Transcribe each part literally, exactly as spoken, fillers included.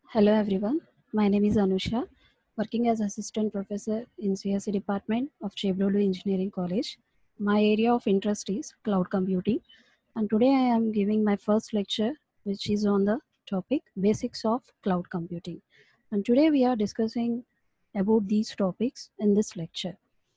Hello everyone, my name is Anusha, working as assistant professor in C S E department of Chevrolet Engineering College. My area of interest is cloud computing, and today I am giving my first lecture, which is on the topic basics of cloud computing. And today we are discussing about these topics in this lecture.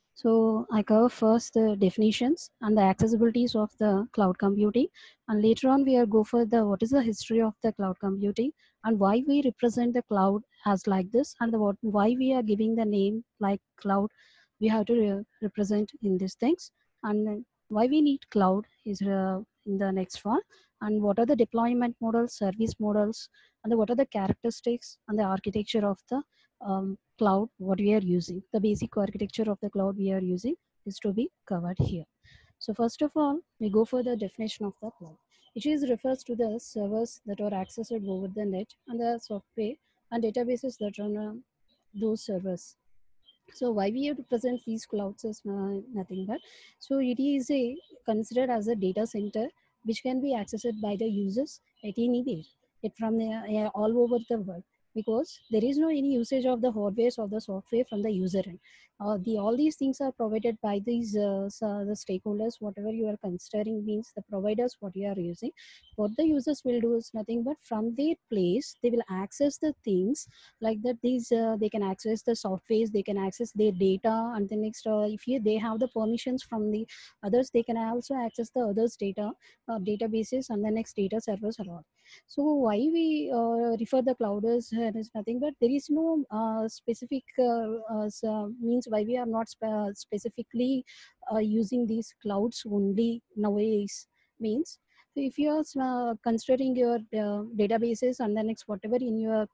So I cover first the definitions and the accessibilities of the cloud computing, and later on we are go for the what is the history of the cloud computing and why we represent the cloud as like this, and the what why we are giving the name like cloud. We have to re- represent in these things, and then why we need cloud is uh, in the next one, and what are the deployment models, service models, and the, what are the characteristics and the architecture of the um, cloud what we are using. The basic architecture of the cloud we are using is to be covered here. So first of all, we go for the definition of the cloud, which is refers to the servers that are accessed over the net and the software and databases that run on those servers. So why we have to present these clouds as uh, nothing but, so it is a considered as a data center which can be accessed by the users at anywhere, it from the, uh, all over the world, because there is no any usage of the hardware or the software from the user end. Uh, the all these things are provided by these uh, so the stakeholders, whatever you are considering means the providers what you are using. What the users will do is nothing but from their place they will access the things like that. These uh, they can access the softwares, they can access their data, and the next uh, if you, they have the permissions from the others, they can also access the others data uh, databases and the next data servers and all. So why we uh, refer the cloud as uh, is nothing but there is no uh, specific uh, uh, so means why we are not spe- specifically uh, using these clouds only nowadays means. So if you are uh, considering your uh, databases and the next whatever in your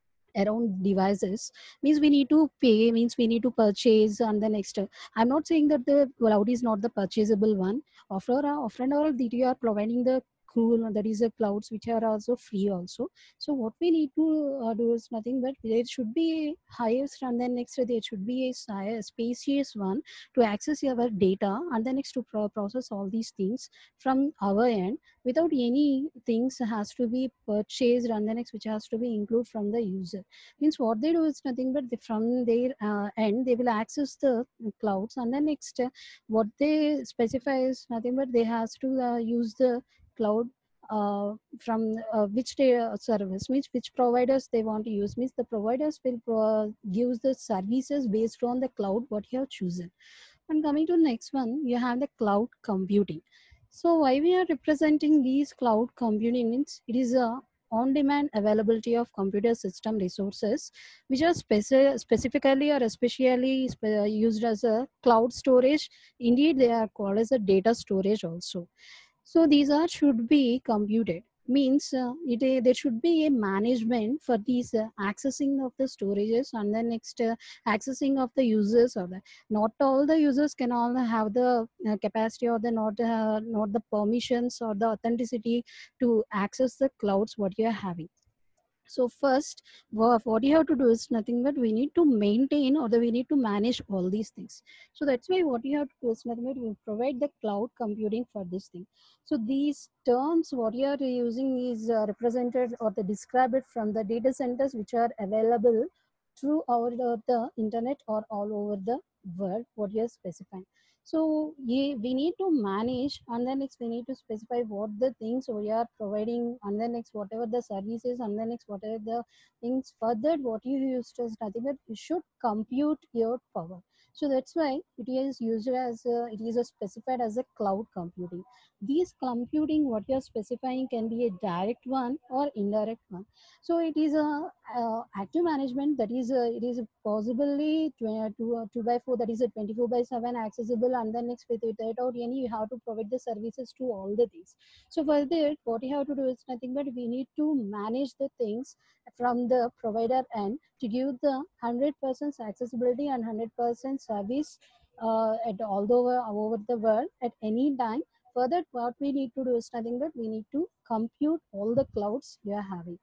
around devices means we need to pay, means we need to purchase, and the next uh, I'm not saying that the cloud is not the purchasable one. After uh, often all that you are providing the cool that is the clouds which are also free also. So what we need to uh, do is nothing but there should be a highest, and then next uh, there should be a, si- a spacious one to access your data, and then next to pro- process all these things from our end without any things has to be purchased, and the next which has to be included from the user. Means what they do is nothing but they, from their uh, end they will access the clouds, and then next uh, what they specify is nothing but they has to uh, use the cloud uh, from uh, which they, uh, service means which providers they want to use, means the providers will pro- give the services based on the cloud what you have chosen. And coming to next one, you have the cloud computing. So why we are representing these cloud computing means it is a on-demand availability of computer system resources which are speci- specifically or especially spe- used as a cloud storage. Indeed, they are called as a data storage also. So these are should be computed means uh, it uh, there should be a management for these uh, accessing of the storages, and then next uh, accessing of the users or the, not all the users can all have the uh, capacity or the not uh, not the permissions or the authenticity to access the clouds what you are having. So first, wha- what you have to do is nothing but we need to maintain or the, we need to manage all these things. So that's why what you have to do is nothing but we provide the cloud computing for this thing. So these terms what you are using is uh, represented or the describe it from the data centers which are available through our the, the internet or all over the world what you are specifying. So ye, we need to manage, and then next we need to specify what the things we are providing, and then next whatever the services, and then next whatever the things further what you use as nothing but you should compute your power. So that's why it is used as a, it is a specified as a cloud computing. These computing what you are specifying can be a direct one or indirect one. So it is a, uh, active management, that is a, it is possibly tw- two, uh, two by four, that is a twenty-four by seven accessible, and then next with it without any you have to provide the services to all the things. So for that what you have to do is nothing but we need to manage the things from the provider end to give the one hundred percent accessibility and one hundred percent service uh, at all the over, over the world at any time. For that what we need to do is nothing but we need to compute all the clouds we are having.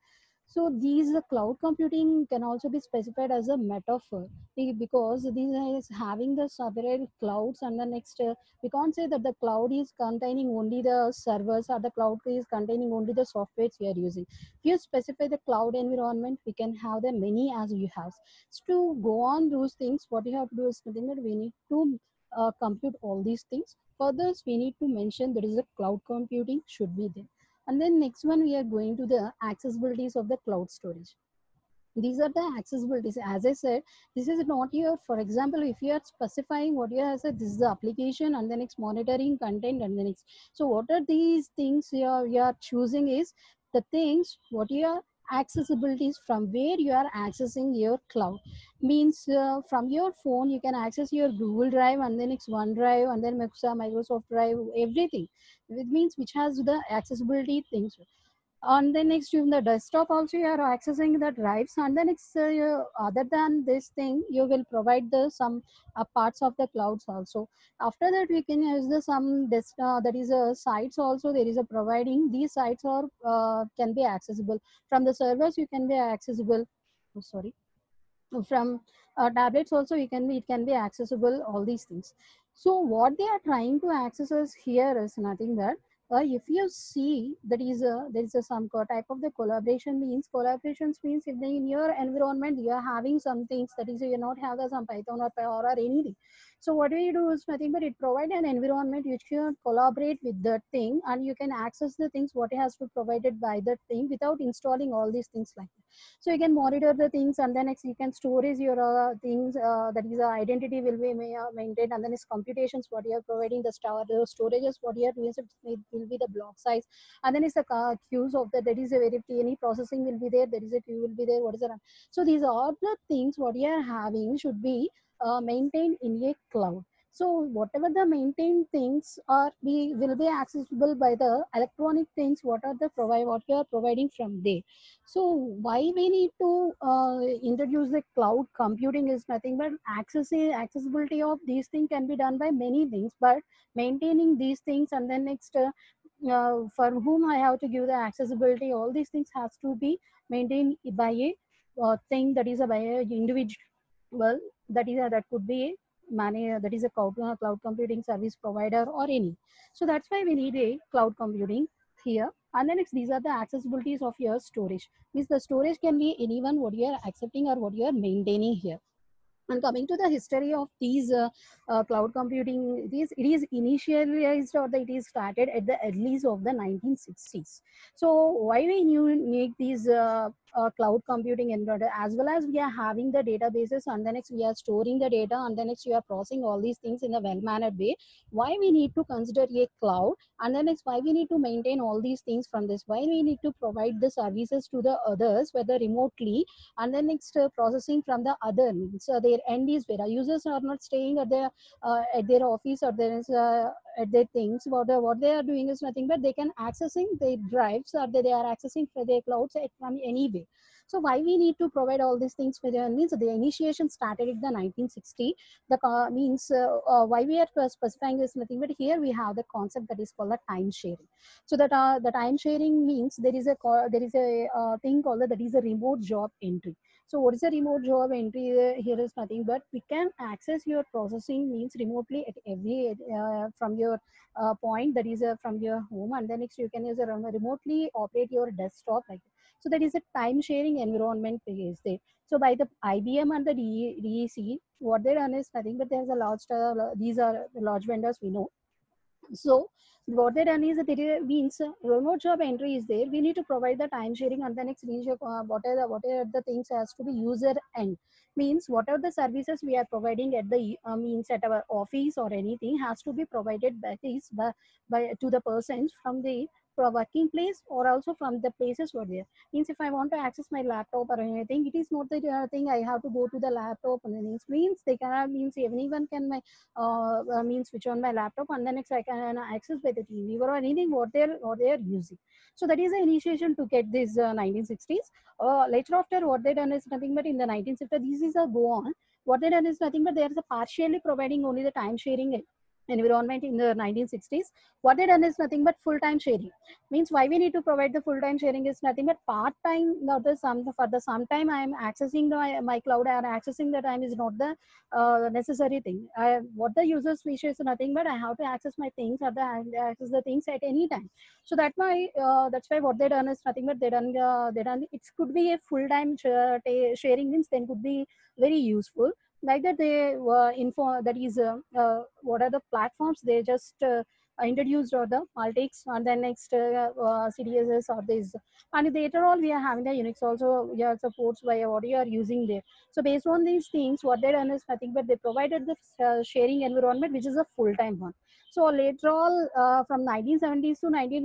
So these uh, cloud computing can also be specified as a metaphor be- because these is having the several clouds, and the next uh, we can't say that the cloud is containing only the servers or the cloud is containing only the softwares we are using. If you specify the cloud environment, we can have the many as you have. So to go on those things, what you have to do is nothing that we need to uh, compute all these things. For this, we need to mention there is a cloud computing should be there. And then next one, we are going to the accessibilities of the cloud storage. These are the accessibilities. As I said, this is not your, for example, if you are specifying what you have said, this is the application and then it's monitoring content and then it's, so what are these things you are, you are choosing is the things what you are accessibilities from where you are accessing your cloud means uh, from your phone you can access your Google Drive and then it's OneDrive and then Microsoft Drive, everything. It means which has the accessibility things. On the next in the desktop also you are accessing the drives, and then it's uh, you- other than this thing you will provide the some uh, parts of the clouds also. After that we can use the some desk uh, that is a sites also there is a providing these sites are uh, can be accessible from the servers, you can be accessible, oh, sorry, from uh, tablets also you can be, it can be accessible, all these things. So what they are trying to access us here is nothing that uh, if you see that is a there is a some co- type of the collaboration means collaborations means if they, in your environment you are having some things that is you not have the some Python or or, or anything. So what do you do is nothing but it provide an environment which can collaborate with that thing and you can access the things what has to provided by that thing without installing all these things like that. So you can monitor the things and then next you can storage your uh, things uh, that is the identity will be ma- uh, maintained, and then it's computations what you are providing the star the storages what you are doing, so it will be the block size, and then it's the uh, queues of the that is a very any processing will be there, there is a queue will be there, what is the, so these are the things what you are having should be uh, maintained in a cloud. So whatever the maintained things are be will be accessible by the electronic things what are the provide what you are providing from there. So why we need to uh, introduce the cloud computing is nothing but access accessibility of these things can be done by many things, but maintaining these things and then next uh, uh, for whom I have to give the accessibility, all these things has to be maintained by a uh, thing that is a by a individual, that is a, that could be a manage that is a cloud, uh, cloud computing service provider or any. So that's why we need a cloud computing here. And then next, these are the accessibilities of your storage. Means the storage can be anyone what you are accepting or what you are maintaining here. And coming to the history of these uh, uh, cloud computing, it is, it is initialized or the, it is started at the early of the nineteen sixties. So why we new make these uh, uh, cloud computing environment, as well as we are having the databases and then next we are storing the data and then next you are processing all these things in a well-mannered way. Why we need to consider a cloud, and then next why we need to maintain all these things from this, why we need to provide the services to the others whether remotely, and then next uh, processing from the other means uh, their end is where users are not staying at their uh, at their office or there is uh, at their things, what, they- what they are doing is nothing but they can accessing their drives or they, they are accessing for their clouds at, from anywhere. So why we need to provide all these things for the means the initiation started in the nineteen sixty. The uh, means uh, uh, why we are specifying is nothing but here we have the concept that is called the time sharing. So that uh, the time sharing means there is a there is a uh, thing called that is a remote job entry. So what is a remote job entry? Uh, here is nothing but we can access your processing means remotely at every uh, from your uh, point that is uh, from your home, and then next you can use a rem- remotely operate your desktop like that. So that is a time sharing environment is there. So by the I B M and the D E C, what they done is nothing but there's a large uh, these are the large vendors we know. So what they done is that it means uh, remote job entry is there. We need to provide the time sharing and the next means uh, what are the what are the things has to be user end. Means what are the services we are providing at the uh, means at our office or anything has to be provided by this by, by to the persons from the from working place or also from the places where there. Means if I want to access my laptop or anything, it is not the uh, thing I have to go to the laptop and then means they can means anyone can my uh, uh, means switch on my laptop and then next I can access by the T V or anything what they're what they are using. So that is the initiation to get this uh, nineteen sixties. Uh, later after what they done is nothing but in the nineteen sixties this is a go on. What they done is nothing but they are partially providing only the time sharing environment in the nineteen sixties. What they done is nothing but full-time sharing. Means why we need to provide the full-time sharing is nothing but part-time. Not the some for the sometime I am accessing the, my cloud and accessing the time is not the uh, necessary thing. I, what the users wish is nothing but I have to access my things or the access the things at any time. So that why uh, that's why what they done is nothing but they done uh, they done it could be a full-time sh sharing means then could be very useful. Like that they uh, info that is uh, uh, what are the platforms they just uh, introduced or the Multics and then next uh, uh, C D S S or this, and later all we are having the Unix also we are supports by what you are using there. So based on these things what they done is nothing but they provided the uh, sharing environment which is a full-time one. So later all uh, from nineteen seventies to nineteen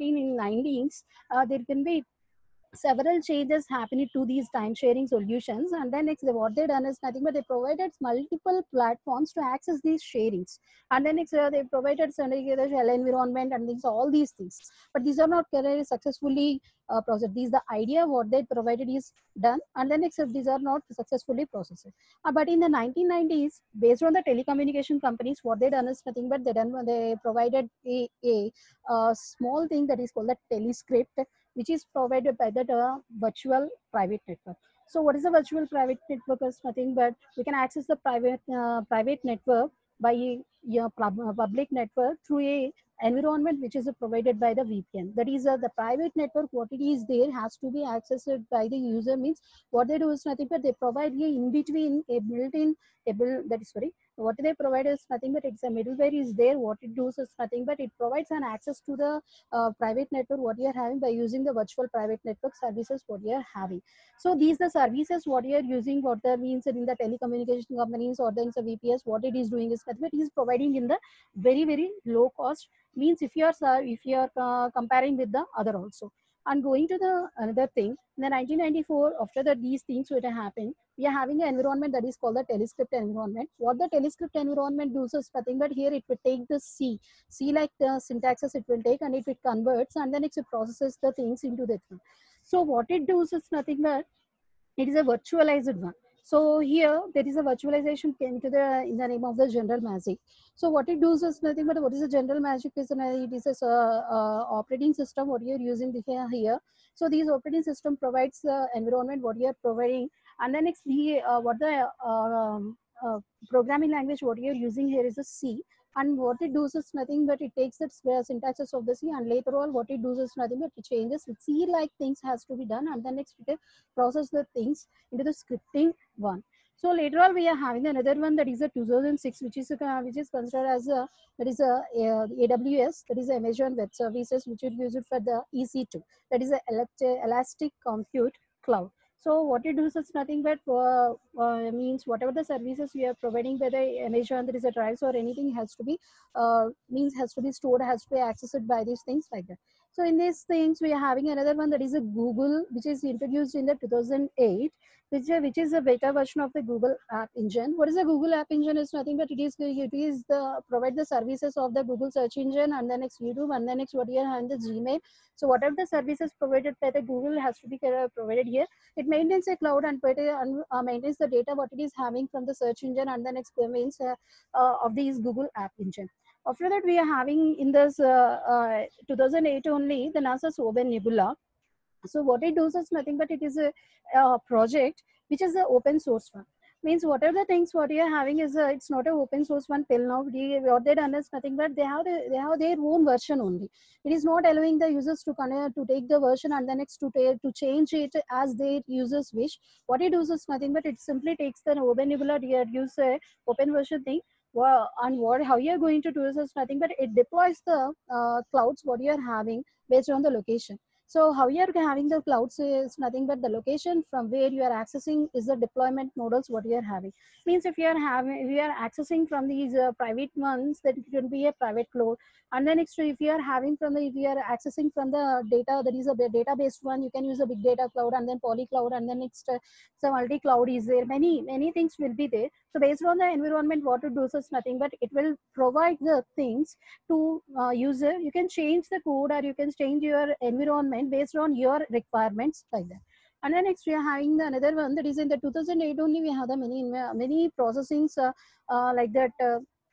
nineties uh, there can be several changes happening to these time sharing solutions, and then next what they done is nothing but they provided multiple platforms to access these sharings, and then next uh, they provided the shell environment and things all these things, but these are not very successfully uh, processed. These the idea what they provided is done, and then next uh, these are not successfully processed. Uh, but in the nineteen nineties based on the telecommunication companies what they done is nothing but they done they provided a, a, a small thing that is called the telescript, which is provided by the uh, virtual private network. So what is a virtual private network is nothing but we can access the private uh, private network by your public network through a environment which is uh, provided by the V P N. That is uh, the private network what it is there has to be accessed by the user. Means what they do is nothing but they provide a in between a built-in a build that is sorry what they provide is nothing but it's a middleware is there. What it does is nothing but it provides an access to the uh, private network what you are having by using the virtual private network services what you are having. So these the services what you are using what that means in the telecommunication companies or then the V P S what it is doing is that it is providing in the very very low cost. Means if you are if you are uh, comparing with the other also. And going to the another thing in the nineteen ninety-four after that these things would have happened, we are having an environment that is called the telescript environment. What the telescript environment does is nothing but here it will take the C C like the syntaxes it will take and it, it converts and then it processes the things into that one. So what it does is nothing but it is a virtualized one. So here there is a virtualization came to the in the name of the general magic. So what it does is nothing but what is the general magic is an, it is a uh, uh, operating system what you are using here here. So these operating system provides the environment what you are providing, and then it's the uh, what the uh, um, uh, programming language what you are using here is a C, and what it does is nothing but it takes the syntaxes of the C and later on what it does is nothing but it changes C like things has to be done and then next it process the things into the scripting one. So later on we are having another one that is a two thousand six which is a, which is considered as a that is a, a A W S that is Amazon Web Services which is used for the E C two that is a Elastic Compute Cloud. So what it does is nothing but uh, uh, means whatever the services we are providing by the Amazon there is a drives or anything has to be uh, means has to be stored has to be accessed by these things like that. So in these things, we are having another one that is a Google, which is introduced in the two thousand eight, which, which is a beta version of the Google App Engine. What is the Google App Engine? Is nothing but it is it is the provide the services of the Google search engine and then next YouTube and then next what you have the Gmail. So whatever the services provided by the Google has to be provided here. It maintains a cloud and uh, maintains the data what it is having from the search engine and the next means uh, uh, of these Google App Engine. After that, we are having in this uh, uh, two thousand eight only the NASA's Open Nebula. So what it does is nothing but it is a, a project which is an open source one. Means whatever the things what you are having is a, it's not an open source one till now. They, what they done is nothing but they have the, they have their own version only. It is not allowing the users to connect, to take the version and then next to to change it as their users wish. What it does is nothing but it simply takes the Open Nebula use a open version thing. Well, and what how you are going to do is nothing but it deploys the uh, clouds what you are having based on the location. So how you are having the clouds is nothing but the location from where you are accessing is the deployment models what you are having. Means if you are having if you are accessing from these uh, private ones, then it will be a private cloud. And then next if you are having from the if you are accessing from the data that is a database one, you can use a big data cloud and then poly cloud and then next uh, so multi cloud is there. Many many things will be there. So based on the environment, what it does is nothing but it will provide the things to uh, user. You can change the code or you can change your environment based on your requirements like that. And then next we are having the another one that is in the two thousand eight only we have the many many processings uh, uh, like that. Uh,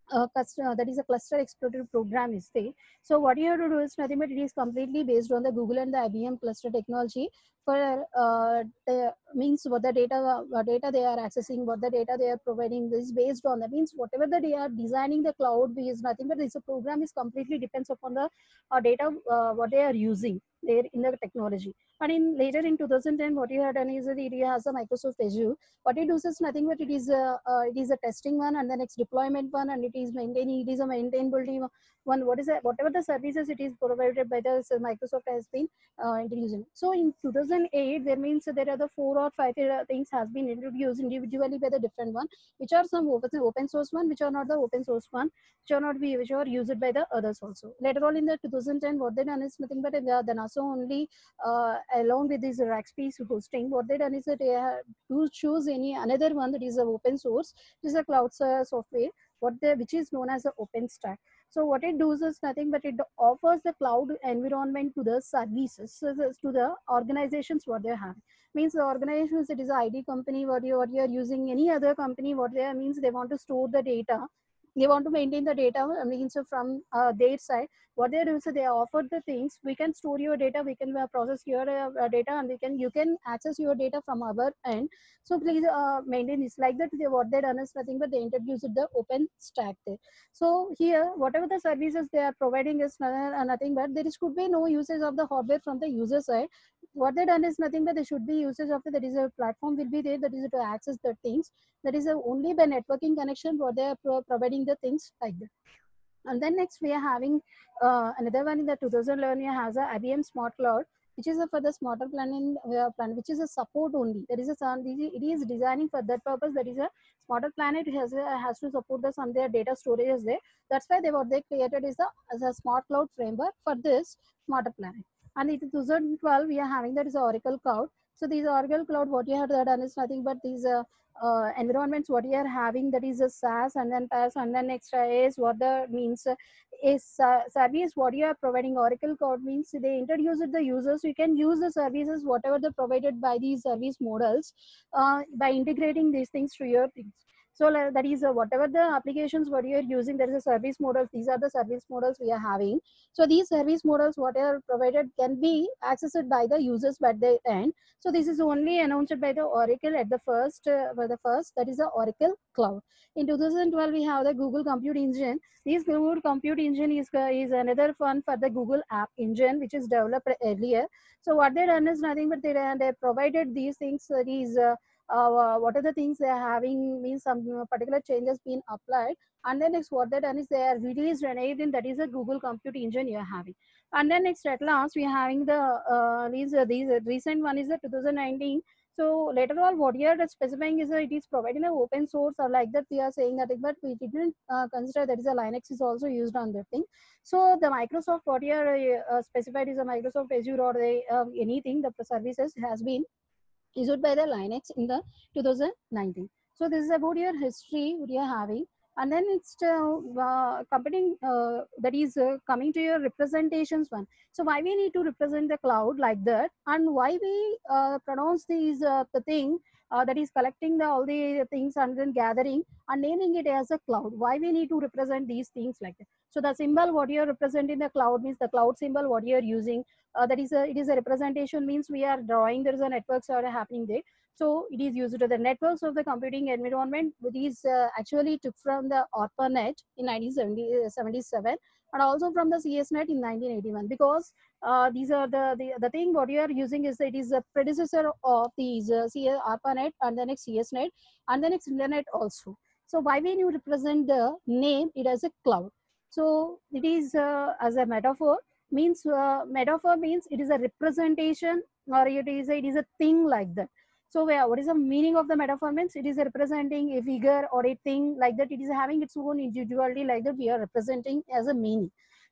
uh, cust- that is a cluster explorer program is there. So what you have to do is nothing but it is completely based on the Google and the I B M cluster technology for uh, the means what the data what data they are accessing, what the data they are providing is based on that means whatever that they are designing the cloud is nothing but this program is completely depends upon the uh, data uh, what they are using there in the technology. And in later in two thousand ten, what you have done is that it has a Microsoft Azure. What it does is nothing but it is a uh, it is a testing one and the next deployment one, and it is maintaining it is a maintainability one. What is that? Whatever the services it is provided by the so Microsoft has been uh, introducing. So in two thousand eight, there means there are the four or five things has been introduced individually by the different one, which are some open, open source one, which are not the open source one, which are not be which are used by the others also. Later on in the two thousand ten, what they done is nothing but the, the NASA only uh, along with this Rackspace hosting, what they done is that they have to choose any another one that is a open source, this is a cloud uh, software, what they which is known as the OpenStack. So what it does is nothing but it offers the cloud environment to the services, so to the organizations what they have. Means the organizations, it is an I T company, what you what you are using, any other company, what they are, means they want to store the data, they want to maintain the data. I mean, so from uh, their side, what they do is they offer the things. We can store your data, we can uh, process your uh, data, and we can you can access your data from our end. So please uh, maintain this like that. They, what they done is nothing but they introduced the open stack there. So here, whatever the services they are providing is nothing, nothing but there is could be no usage of the hardware from the user side. What they done is nothing but there should be usage of the, that is a platform will be there, that is to access the things, that is a, only by networking connection what they are pro providing the things like that. And then next we are having uh, another one in the two thousand eleven we has a I B M Smart Cloud, which is a for the smarter planning uh, plan, which is a support only. That is a it is designing for that purpose. That is a smarter planet has a, has to support the some their data storage is there. That's why they what they created is a as a smart cloud framework for this smarter planet. And in two thousand twelve we are having that is Oracle Cloud. So these Oracle Cloud, what you have done is nothing but these uh, uh, environments what you are having, that is a SaaS, and then PaaS, and then extra is what the means uh, is uh, service what you are providing. Oracle Cloud means they introduce it the users, you can use the services whatever the provided by these service models uh, by integrating these things to your things. So uh, that is uh, whatever the applications what you are using, there is a service models, these are the service models we are having. So these service models what are provided can be accessed by the users by the end. So this is only announced by the Oracle at the first, uh, by the first, that is the Oracle Cloud. In two thousand twelve, we have the Google Compute Engine. This Google Compute Engine is, uh, is another one for the Google App Engine, which is developed earlier. So what they done is nothing but they, they provided these things, uh, these, uh, uh, what are the things they are having, means some particular changes being applied. And then next what they done is they are released anything that is a Google Compute Engine you are having. And then next at last we are having the uh, these uh, these uh, recent one is the two thousand nineteen. So later on what you are specifying is that it is providing an open source or like that we are saying that, but we didn't uh, consider that is a Linux is also used on that thing. So the Microsoft what you are uh, specified is a Microsoft Azure or the uh, anything the services has been issued by the Linux in the two thousand nineteen. So this is about your history what you are having. And then it's uh, uh, competing uh, that is uh, coming to your representations one. So why we need to represent the cloud like that, and why we uh, pronounce these uh, the thing uh, that is collecting the all the things and then gathering and naming it as a cloud. Why we need to represent these things like that? So the symbol what you are representing the cloud means the cloud symbol what you are using, uh, that is a, it is a representation means we are drawing there is a networks are happening there. So it is used to the networks of the computing environment, which is uh, actually took from the ARPANET in nineteen seventy-seven and also from the CSNet in nineteen eighty-one, because uh, these are the, the the thing what you are using is it is a predecessor of these uh, ARPANET and the next CSNet and the next internet also. So why when you represent the name it as a cloud? So it is uh, as a metaphor means uh, metaphor means it is a representation or it is a, it is a thing like that. So where what is the meaning of the metaphor means it is representing a figure or a thing like that, it is having its own individuality like that we are representing as a meaning.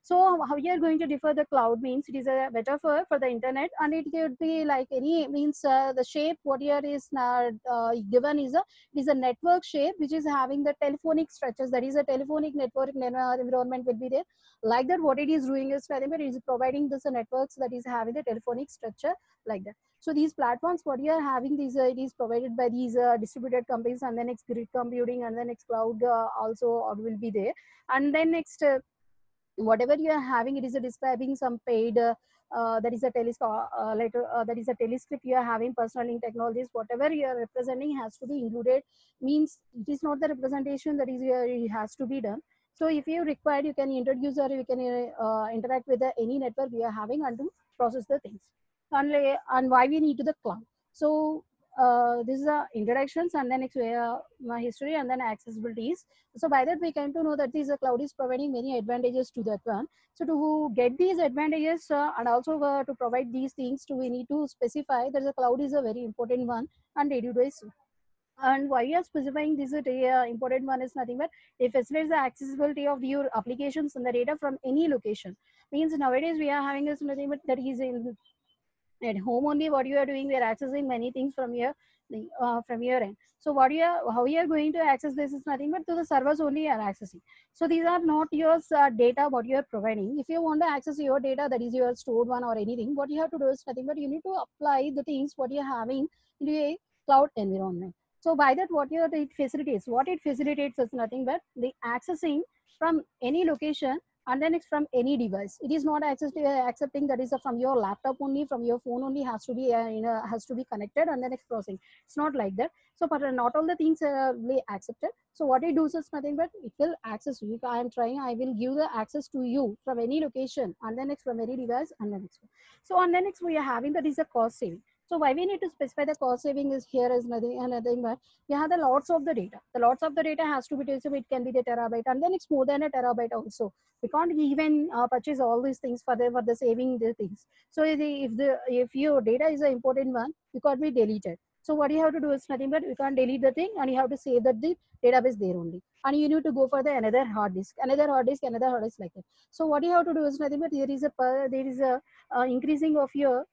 So how you are going to differ the cloud means it is a metaphor for the internet, and it could be like any means uh, the shape what here is uh, uh, given is a it is a network shape which is having the telephonic structures, that is a telephonic network environment will be there. Like that, what it is doing is it is providing this uh, networks that is having the telephonic structure like that. So these platforms what you are having, these uh, it is provided by these uh, distributed companies, and then next grid computing, and then next cloud uh, also will be there. And then next uh, whatever you are having, it is a describing some paid uh, uh, that is a telescope uh, later uh, that is a telescript you are having personal link technologies, whatever you are representing has to be included, means it is not the representation that is uh, it has to be done. So if you require, you can introduce or you can uh, interact with the, any network we are having and to process the things. And, and why we need to the cloud. So uh, this is the introductions, and then next uh, my history, and then accessibilities. So by that we came to know that this uh, cloud is providing many advantages to that one. So to get these advantages uh, and also uh, to provide these things, to we need to specify that the cloud is a very important one and reduce. And why you are specifying this uh, important one is nothing but it facilitates the accessibility of your applications and the data from any location. Means nowadays we are having is nothing but that is in at home only what you are doing, we are accessing many things from your uh, from your end. So what you are, how you are going to access this is nothing but to the servers only you are accessing. So these are not your uh, data what you are providing. If you want to access your data, that is your stored one or anything, what you have to do is nothing but you need to apply the things what you are having into a cloud environment. So by that, what you are, it facilitates, what it facilitates is nothing but the accessing from any location, and then it's from any device. It is not access to, uh, accepting that is uh, from your laptop only, from your phone only has to be uh, you know, has to be connected and then it's processing. It's not like that. So but uh, not all the things uh, will be accepted. So what it does is nothing but it will access you. If I am trying, I will give the access to you from any location, and then it's from any device, and then it's so and then it's we are having that is a cost saving. So why we need to specify the cost saving is here is nothing and nothing but you have the lots of the data. The lots of the data has to be taken, so it can be the terabyte, and then it's more than a terabyte also. We can't even uh, purchase all these things for the for the saving the things. So if the if, the, if your data is an important one, you can't be deleted. So what you have to do is nothing but you can't delete the thing, and you have to save that the database there only, and you need to go for the another hard disk, another hard disk, another hard disk like that. So what you have to do is nothing but there is a there is a uh, increasing of your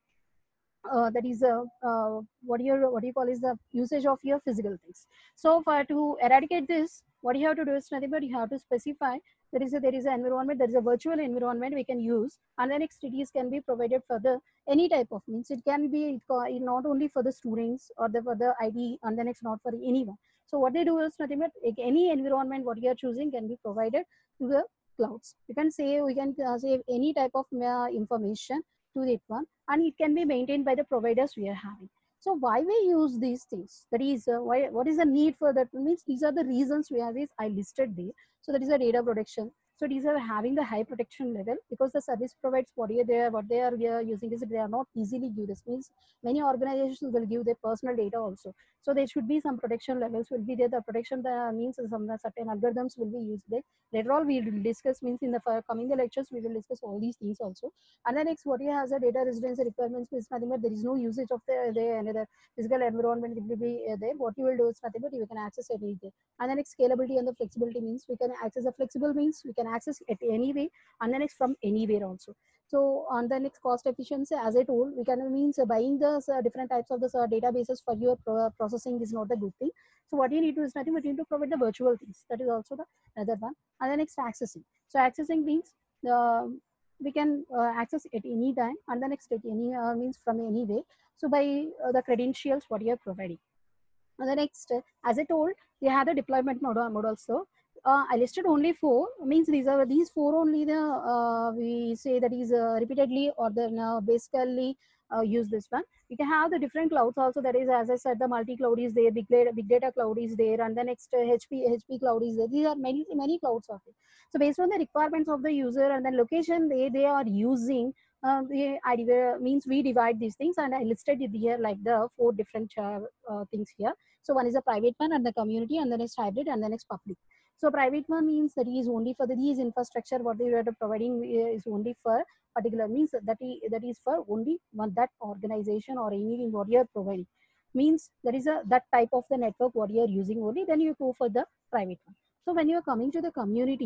uh, that is a uh, what you what you call is the usage of your physical things. So for to eradicate this, what you have to do is nothing but you have to specify there is a there is an environment, there is a virtual environment we can use, and then expertise can be provided for the any type of means. It can be it, not only for the students or the for the I D, and then it's not for anyone. So what they do is nothing but any environment what you are choosing can be provided to the clouds. You can say we can uh, save any type of uh, information to that one, and it can be maintained by the providers we are having. So why we use these things, that is uh, why what is the need for that, means these are the reasons we have this I listed there. So that is a data protection. So these are having the high protection level because the service provides what are there what they are, we are using is they are not easily give. This means many organizations will give their personal data also. So there should be some protection levels will be there. The protection that means some certain algorithms will be used there. Later on we will discuss, means in the coming the lectures we will discuss all these things also. And then next, what you has a data residency requirements is nothing but there is no usage of the, the another physical environment will be uh, there. What you will do is nothing but you can access it anything. And then next, scalability and the flexibility means we can access the flexible means we can access it any way, and then next from anywhere also. So on the next, cost efficiency, as I told, we can means uh, buying the uh, different types of the uh, databases for your pro processing is not the good thing. So what you need to do is nothing but you need to provide the virtual things. That is also the another one. And then next, accessing. So accessing means the we can uh, access at any time, and the next at any uh, means from any way. So by uh, the credentials what you are providing. And the next, uh, as I told, we have the deployment model, model also. Uh, I listed only four, means these are these four only the uh, we say that is uh, repeatedly or the uh, basically uh, use this one. We can have the different clouds also, that is as I said the multi cloud is there, big data, big data cloud is there, and the next uh, H P H P cloud is there. These are many many clouds of it. So based on the requirements of the user and the location they, they are using, uh, we, I, means we divide these things, and I listed it here like the four different uh, uh, things here. So one is a private one and the community, and then it's hybrid, and then it's public. So private one means that is only for the these infrastructure what they are providing is only for particular, means that is, that is for only one that organization or anything what you are providing. Means there is a that type of the network what you are using only, then you go for the private one. So when you are coming to the community,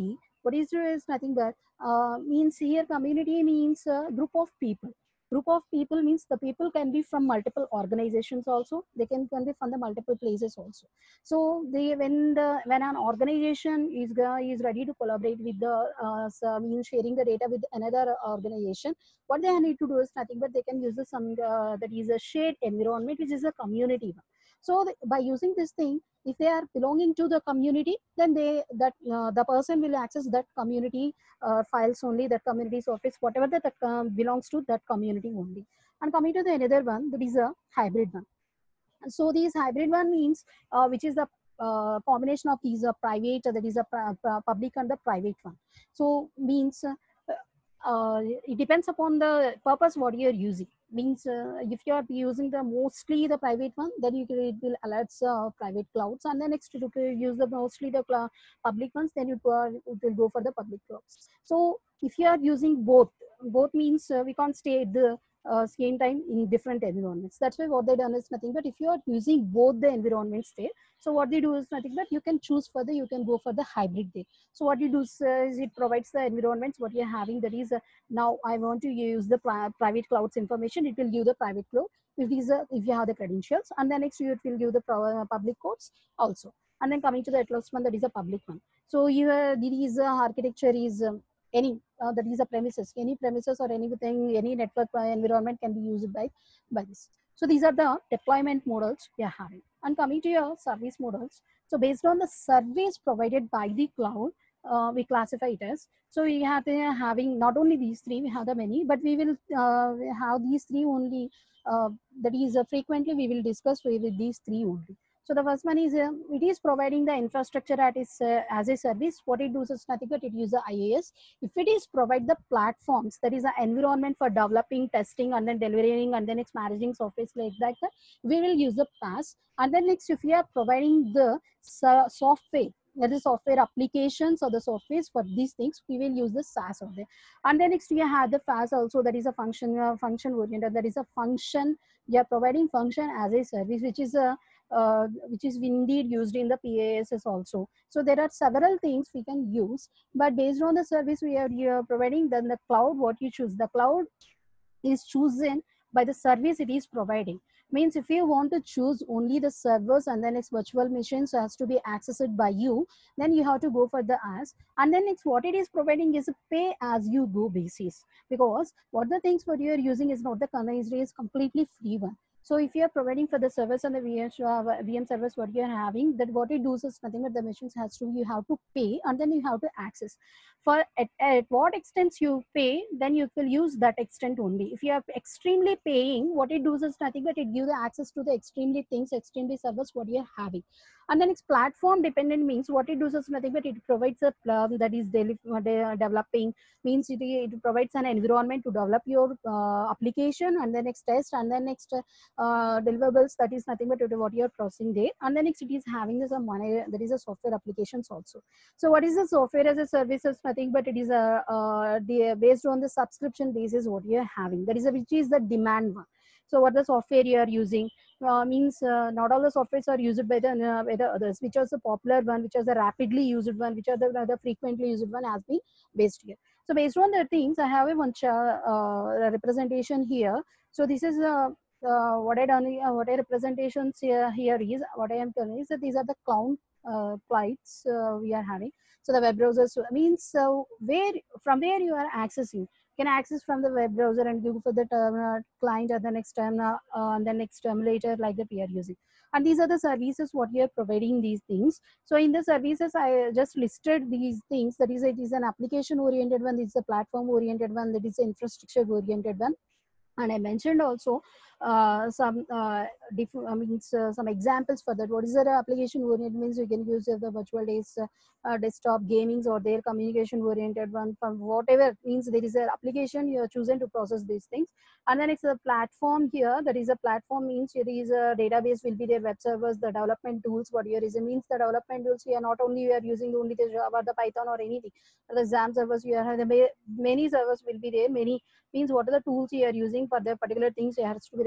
What is is nothing but uh, means here community means a group of people. Group of people means the people can be from multiple organizations also. They can, can be from the multiple places also. So they when the when an organization is is ready to collaborate with the uh, so means sharing the data with another organization, what they need to do is nothing but they can use the some uh, that is a shared environment, which is a community one. So the, by using this thing, if they are belonging to the community, then they that uh, the person will access that community uh, files only, that community office, whatever that uh, belongs to that community only. And coming to the another one, that is a hybrid one. So these hybrid one means uh, which is the uh, combination of these uh, private, uh, that is a uh, public and the private one. So means uh, uh, it depends upon the purpose what you are using. Means uh, if you are using the mostly the private one, then you can, it will alerts uh, private clouds, and then next you can use the mostly the public ones, then you go, it will go for the public clouds. So if you are using both, both means uh, we can't stay at the uh, same time in different environments. That's why what they done is nothing but if you are using both the environments there, so what they do is nothing but you can choose further, you can go for the hybrid there. So what you do is, uh, is it provides the environments what you're having, that is uh, now I want to use the pri private clouds information, it will give the private cloud if these are, if you have the credentials, and then next it will give the uh, public codes also. And then coming to the last one, that is a public one. So here there is uh, architecture is um, any uh, that is a premises, any premises or anything, any network uh, environment can be used by by this. So these are the deployment models we are having. And coming to your service models, so based on the service provided by the cloud, uh, we classify it as. So we have uh, having not only these three, we have the many, but we will uh, have these three only. Uh, that is uh, frequently we will discuss with these three only. So the first one is uh, it is providing the infrastructure at its, uh, as a service. What it does is nothing but it uses I A S. If it is provide the platforms, that is an environment for developing, testing, and then delivering, and then it's managing software like that, we will use the PaaS. And then next, if we are providing the uh, software, that is software applications or the softwares for these things, we will use the SaaS of them. And then next we have the FaaS also, that is a function uh, function oriented, that is a function, we are providing function as a service, which is a uh, which is indeed used in the P A S S also. So there are several things we can use, but based on the service we are, you are providing, then the cloud, what you choose, the cloud is chosen by the service it is providing. Means if you want to choose only the servers and then its virtual machines has to be accessed by you, then you have to go for the as. And then it's what it is providing is a pay as you go basis, because what the things what you are using is not the current is completely free one. So if you are providing for the service and the V M, uh, V M service what you are having, that what it does is nothing but the machines has to, you have to pay and then you have to access. For at, at what extent you pay, then you will use that extent only. If you are extremely paying, what it does is nothing but it gives the access to the extremely things, extremely service what you are having. And then it's platform dependent means what it does is nothing but it provides a um, that is daily, uh, developing, means it, it provides an environment to develop your uh, application, and then next test, and then next uh, deliverables, that is nothing but what you are processing there. And then next it is having some money, there is a software applications also. So what is the software as a service is nothing but it is a uh, the, based on the subscription basis what you are having, that is a, which is the demand one. So what the software you are using uh, means uh, not all the softwares are used by the, uh, by the others, which are the popular one, which are the rapidly used one, which are the, uh, the frequently used one has been based here. So based on the things, I have a one uh, representation here. So this is uh, uh, what I done, uh, what I representations here, here is, what I am telling is that these are the cloud uh, flights uh, we are having. So the web browsers means so uh, where from where you are accessing, can access from the web browser and go for the term, uh, client at the next term, uh, uh, and the next terminator like that we are using. And these are the services what we are providing these things. So in the services, I just listed these things. That is, it is an application oriented one, this is a platform oriented one, that is an infrastructure oriented one. And I mentioned also uh, some uh, different, I mean, uh, some examples for that. What is the application oriented means you can use the virtual days, uh, uh, desktop gamings or their communication oriented one, from whatever means there is an application you are chosen to process these things. And then it's a platform here. That is a platform means there is a database will be there, web servers, the development tools. What here is it means the development tools we are not only we are using only the Java, the Python or anything. The exam servers we are having, many servers will be there. Many means what are the tools you are using for the particular things has to be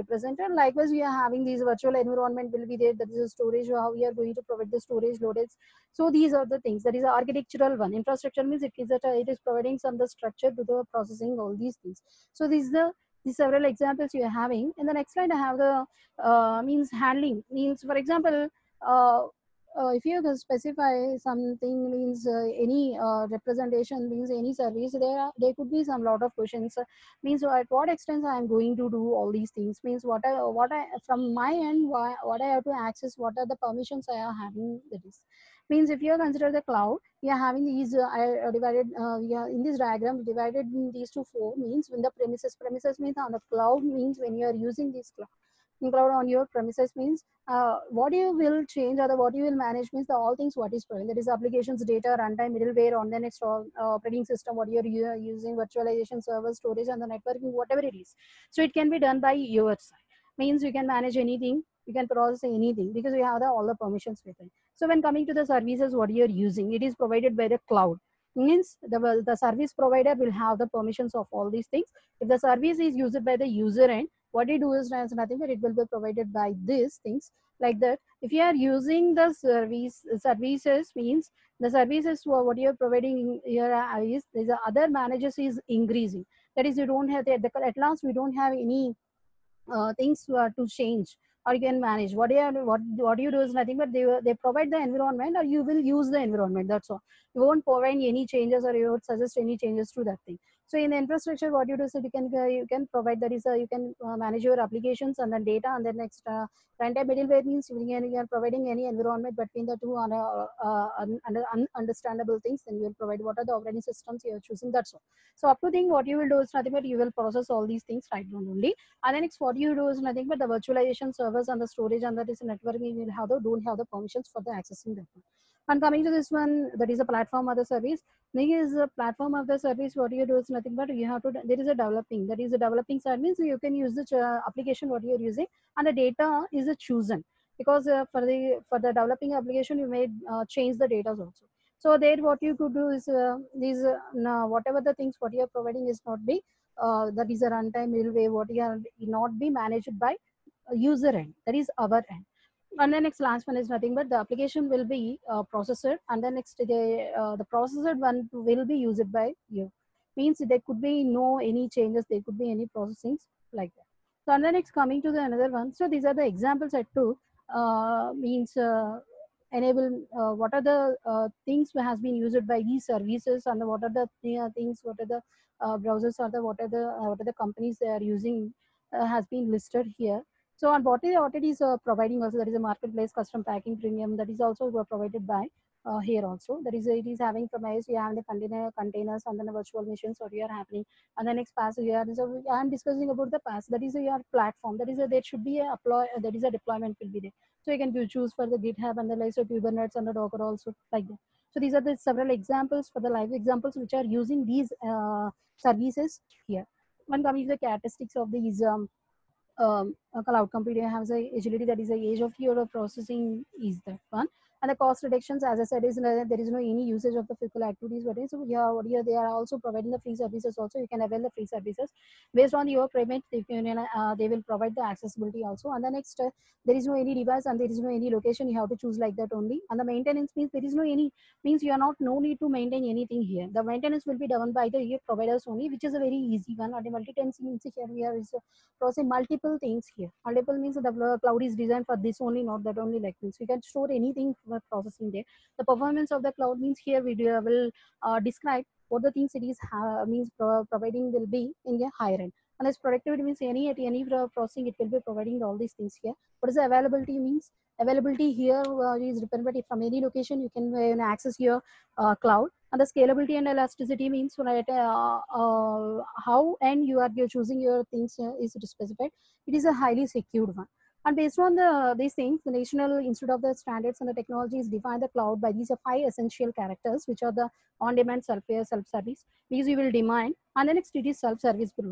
represented. Likewise, we are having these virtual environment will be there. That is a storage, how we are going to provide the storage loaded. So these are the things. That is architectural one. Infrastructure means it is that it is providing some the structure to the processing all these things. So these are the these several examples you are having. In the next slide, I have the uh, means handling means, for example, uh, uh, if you can specify something means uh, any uh, representation means any service, there are, there could be some lot of questions. Uh, means at what extent I am going to do all these things, means what I what I from my end, why, what I have to access, what are the permissions I are having. That is means if you consider the cloud, we are having these uh, I divided uh, we are in this diagram divided in these two four. Means when the premises premises means on the cloud, means when you are using this cloud cloud on your premises, means uh, what you will change or the what you will manage means the all things what is present. That is applications, data, runtime, middleware, on the next uh, operating system, what you're using, virtualization, server, storage, and the networking, whatever it is. So it can be done by your side. Means you can manage anything, you can process anything because you have the, all the permissions with it. So when coming to the services, what you're using, it is provided by the cloud. Means the, the service provider will have the permissions of all these things. If the service is used by the user end, what you do is nothing but it will be provided by these things like that. If you are using the service services, means the services what you are providing here is the other managers is increasing. That is, you don't have the, at last we don't have any uh, things uh, to change or you can manage. What you are, what what you do is nothing but they they provide the environment or you will use the environment. That's all. You won't provide any changes or you won't suggest any changes to that thing. So in the infrastructure, what you do is you can uh, you can provide that is uh, you can uh, manage your applications and then data, and then next uh, runtime middleware means you can, you are providing any environment between the two on a, uh, un, un, understandable things. Then you will provide what are the operating systems you are choosing. That's all. So up to thing what you will do is nothing but you will process all these things right down only. And then next what you do is nothing but the virtualization servers and the storage and that is networking will have the don't have the permissions for the accessing that one. And coming to this one, that is a platform of the service. Thing is a platform of the service. What you do is nothing but you have to. There is a developing. That is a developing side means you can use the uh, application what you are using, and the data is a chosen because uh, for the for the developing application you may uh, change the data also. So there what you could do is uh, these uh, no, whatever the things what you are providing is not be uh, that is a runtime middleware what you are not be managed by user end. That is our end. And the next last one is nothing but the application will be uh, processor, and the next the uh, the processor one will be used by you. Means there could be no any changes, there could be any processings like that. So and the next coming to the another one. So these are the examples I took. Uh, means uh, enable uh, what are the uh, things that has been used by these services, and what are the uh, things, what are the uh, browsers or the what are the uh, what are the companies they are using uh, has been listed here. So on what it is uh, providing also, that is a marketplace, custom packing, premium, that is also provided by uh, here also. That is it is having from I S, you have the container containers and then the virtual machines what you are happening. And the next pass you are, so I am discussing about the pass. That is a, your platform. That is a, there should be a apply. That is a deployment will be there. So you can choose for the GitHub and the likes of Kubernetes and the Docker also like that. So these are the several examples for the live examples which are using these uh, services here. When coming to the characteristics of these. Um, um, a cloud computing has a agility, that is the age of your processing is that one. And the cost reductions, as I said, is uh, there is no any usage of the physical activities. But so yeah, what here they are also providing the free services. Also, you can avail the free services based on your payment. If you uh, they will provide the accessibility also. And the next, uh, there is no any device and there is no any location. You have to choose like that only. And the maintenance means there is no any means you are not no need to maintain anything here. The maintenance will be done by the providers only, which is a very easy one. And the multi-tenancy means here we are is uh, processing multiple things here. Multiple means the cloud is designed for this only, not that only. Like means we can store anything for processing there. The performance of the cloud means here we do, will uh, describe what the things it is uh, means pro providing will be in the higher end. And as productivity means any at any processing it will be providing all these things here. What is the availability means? Availability here uh, is dependent from any location you can uh, access your uh, cloud. And the scalability and elasticity means right, uh, uh, how and you are you're choosing your things uh, is specified. It is a highly secured one. And based on the these things, the National Institute of the Standards and the Technologies define the cloud by these five essential characters, which are the on-demand self-service, because you will demand, and the next it is self-service only.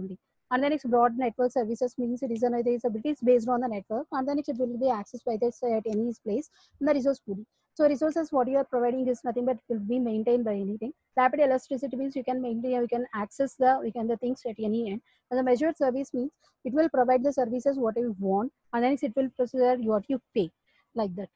And then it's broad network services means it is, an, it is, a, it is based on the network, and then it will be accessed by this uh, at any place in the resource pool. So resources what you are providing is nothing but it will be maintained by anything. Rapid elasticity means you can maintain, you can access the, we can the things at any end. And the measured service means it will provide the services what you want, and then it will procedure what you pay, like that.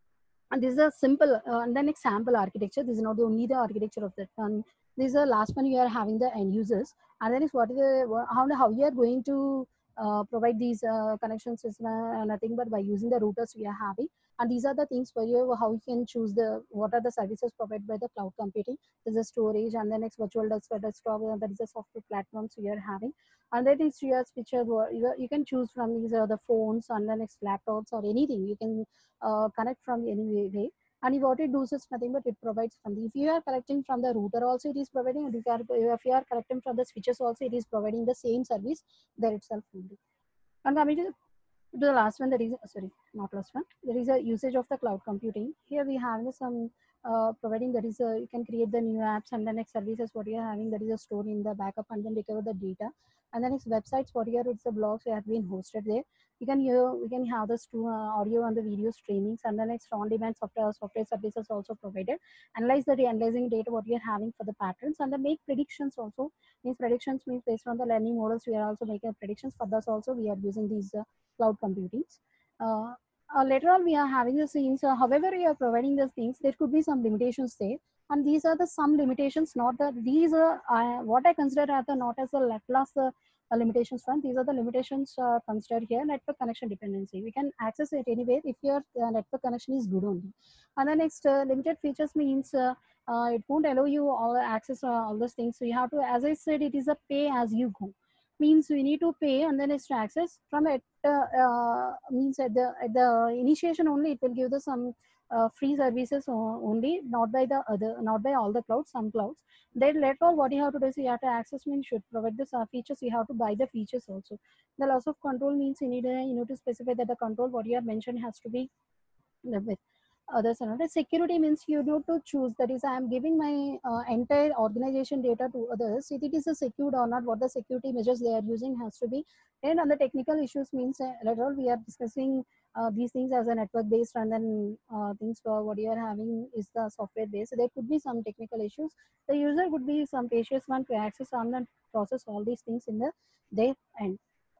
And this is a simple uh, and then example architecture. This is not only the architecture of that one. This is the last one. You are having the end users, and then is what is the how how you are going to uh, provide these uh, connections is uh, nothing but by using the routers we are having. And these are the things for you how you can choose the what are the services provided by the cloud computing. There's a storage, and then next virtual desktop, desktop uh, that is a software platforms we are having. And that is your feature. You, you can choose from these are the phones and the next laptops or anything. You can uh, connect from any way. And what it does is nothing but it provides from the, if you are connecting from the router also it is providing, if you are, if you are connecting from the switches also it is providing the same service there itself only. And coming to the last one, that is sorry not last one, there is a usage of the cloud computing. Here we have some uh, providing, that is a, you can create the new apps, and the next services what you are having, that is a store in the backup and then recover the data. And then it's websites what here it's the blogs that have been hosted there. You can hear, we can have the stu- uh, audio and the video streamings, and the next on demand software software services also provided. Analyze the analyzing data what you're having for the patterns, and then make predictions also. Means predictions means based on the learning models we are also making predictions. For this also we are using these uh, cloud computing. Uh, uh, later on, we are having the scenes. Uh, however, we are providing these things, there could be some limitations there, and these are the some limitations. Not that these are uh, what I consider as the not as a Laplace uh, limitations one. These are the limitations uh, considered here. Network connection dependency. We can access it anywhere if your uh, network connection is good only. And the next uh, limited features means uh, uh, it won't allow you all access uh, all those things. So you have to, as I said, it is a pay as you go. Means we need to pay, and then it's to access from it. Uh, uh, means at the at the initiation only it will give the some uh, free services only, not by the other, not by all the clouds, some clouds. Then later on what you have to do is you have to access means should provide the uh, features, you have to buy the features also. The loss of control means you need a, you need to specify that the control what you have mentioned has to be with others. Another security means you need to choose, that is I am giving my uh, entire organization data to others, if it is a secured or not, what the security measures they are using has to be. And on the technical issues means uh, later on we are discussing uh, these things as a network based, and then uh, things for what you are having is the software based. So there could be some technical issues. The user would be some patience one to access and then process all these things in the their end.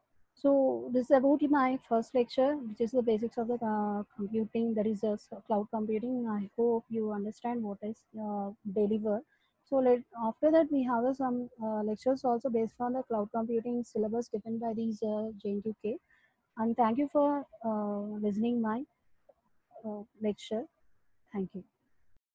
So this is about my first lecture, which is the basics of the uh, computing, that is uh, cloud computing. I hope you understand what is uh, daily work. So let, after that we have uh, some uh, lectures also based on the cloud computing syllabus given by these uh, J N Q K. And thank you for uh, listening my uh, lecture. Thank you.